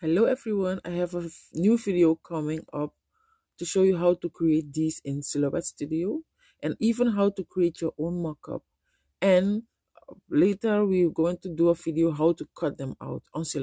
Hello everyone, I have a new video coming up to show you how to create these in Silhouette Studio and even how to create your own mockup. And later we're going to do a video how to cut them out on Silhouette.